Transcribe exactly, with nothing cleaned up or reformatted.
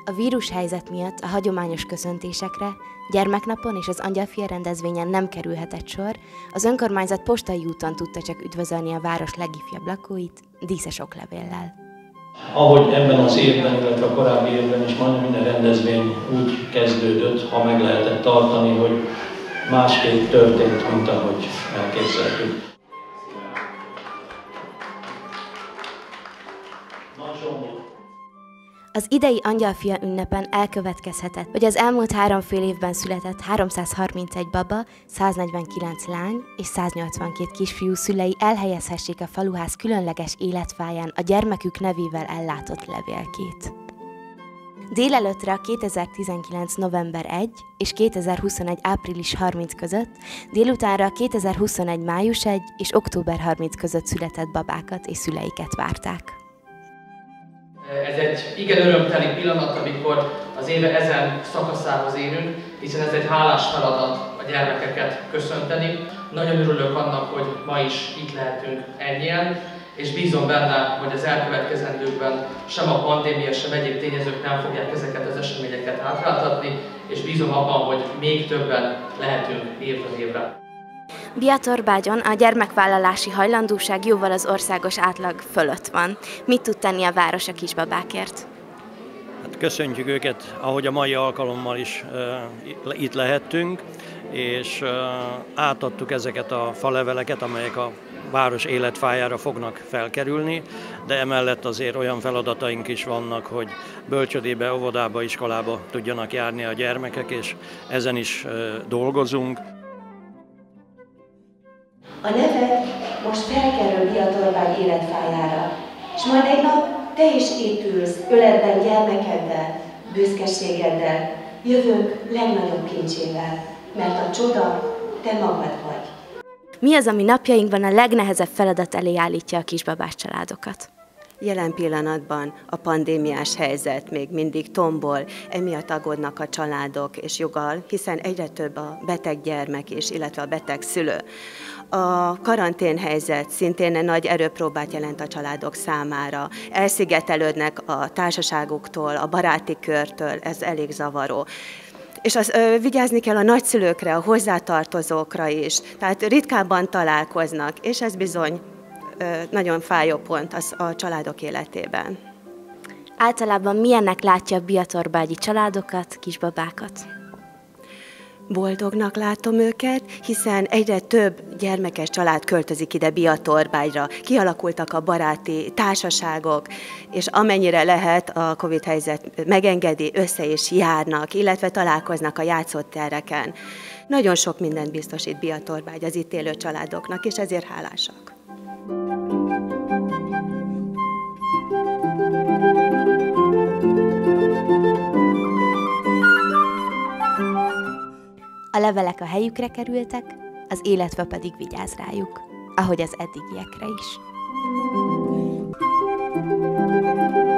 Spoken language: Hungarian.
A vírushelyzet miatt a hagyományos köszöntésekre, gyermeknapon és az Angyalfia rendezvényen nem kerülhetett sor, az önkormányzat postai úton tudta csak üdvözölni a város legifjabb lakóit díszes oklevéllel. Ahogy ebben az évben, illetve a korábbi évben is majdnem minden rendezvény úgy kezdődött, ha meg lehetett tartani, hogy másképp történt, mint ahogy elképzeltük. Az idei Angyalfia ünnepen elkövetkezhetett, hogy az elmúlt három fél évben született háromszázharmincegy baba, száznegyvenkilenc lány és száznyolcvankét kisfiú szülei elhelyezhessék a faluház különleges életfáján a gyermekük nevével ellátott levélkét. Délelőttre a kétezer-tizenkilenc november elseje és kétezer-huszonegy április harmincadika között, délutánra a kétezer-huszonegy május elsejé és október harmincadika között született babákat és szüleiket várták. Ez egy igen örömteli pillanat, amikor az éve ezen szakaszához érünk, hiszen ez egy hálás feladat a gyermekeket köszönteni. Nagyon örülök annak, hogy ma is itt lehetünk ennyien, és bízom benne, hogy az elkövetkezendőkben sem a pandémia, sem egyéb tényezők nem fogják ezeket az eseményeket hátráltatni, és bízom abban, hogy még többen lehetünk évről évre. Biatorbágyon a gyermekvállalási hajlandóság jóval az országos átlag fölött van. Mit tud tenni a város a kisbabákért? Hát köszöntjük őket, ahogy a mai alkalommal is uh, itt lehettünk, és uh, átadtuk ezeket a faleveleket, amelyek a város életfájára fognak felkerülni, de emellett azért olyan feladataink is vannak, hogy bölcsödébe, óvodába, iskolába tudjanak járni a gyermekek, és ezen is uh, dolgozunk. A neved most felkerül Biatorbágy életfájára, és majd egy nap te is itt ülsz, öledben gyermekeddel, büszkeségeddel, jövőnk legnagyobb kincsével, mert a csoda te magad vagy. Mi az, ami napjainkban a legnehezebb feladat elé állítja a kisbabás családokat? Jelen pillanatban a pandémiás helyzet még mindig tombol, emiatt aggódnak a családok és joggal, hiszen egyre több a beteg gyermek és, illetve a beteg szülő. A karanténhelyzet szintén nagy erőpróbát jelent a családok számára. Elszigetelődnek a társaságoktól, a baráti körtől, ez elég zavaró. És az, ö, vigyázni kell a nagyszülőkre, a hozzátartozókra is, tehát ritkábban találkoznak, és ez bizony ö, nagyon fájó pont az a családok életében. Általában milyennek látja a biatorbágyi családokat, kisbabákat? Boldognak látom őket, hiszen egyre több gyermekes család költözik ide Biatorbágyra. Kialakultak a baráti társaságok, és amennyire lehet a Covid helyzet megengedi, össze is járnak, illetve találkoznak a játszótereken. Nagyon sok mindent biztosít Biatorbágy az itt élő családoknak, és ezért hálásak. A levelek a helyükre kerültek, az életfa pedig vigyáz rájuk, ahogy az eddigiekre is.